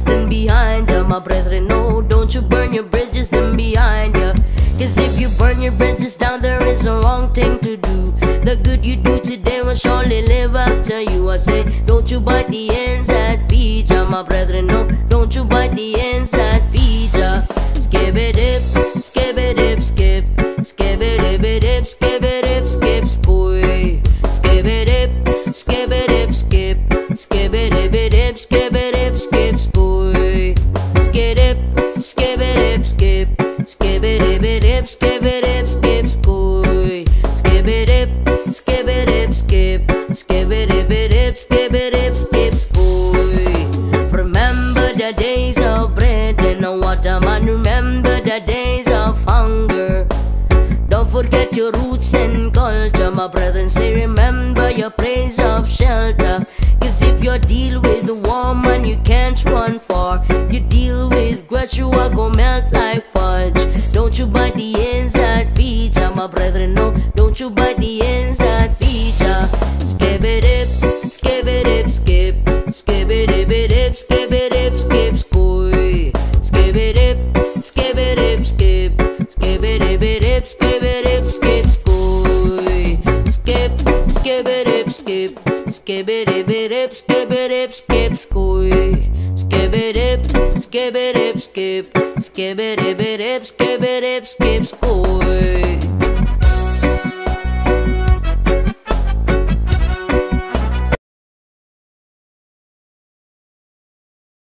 bridges than behind ya. My brethren, no, don't you burn your bridges than behind ya. Cause if you burn your bridges down, there is a wrong thing to do. The good you do today will surely live after you. I say, don't you bite the ends that feed ya. My brethren, no, don't you bite the ends that feed ya. Skip it dip, skip it dip, skip. Skip it dip, dip, skip it dip, skip, scoy. Skip it dip, skip it dip, skip. Skip it dip, dip, skip it dip, skip, scoy. Skip it, skip it dip, skip. Skip it dip, dip, skip it dip, skip, scoy. Skip it dip, skip it dip, skip. Skip it dip, dip, skip it dip, skip, scoy. Remember the days of bread and water, man. Remember the days of hunger. Don't forget your roots and culture, my brethren. Say remember your place of shelter. Cause if you deal with the woman you can't run far, you deal with grudge, you are gon' melt like fudge. Don't you bite the ends that feed ya, my brethren, no. Don't you bite the ends that feed ya. Skip it dip, skip it dip, skip. Skip it dip, dip, skip it dip, skip, scoy. Skip it dip, skip it dip, skip. Skip it dip, dip, skip it dip, skip, scoy. Skip, skip it dip, skip. Skip it dip, dip, skip it dip, skip, scoy. Skip it dip, skip it dip, skip. Skip it dip, dip, skip it dip, skip, scoy.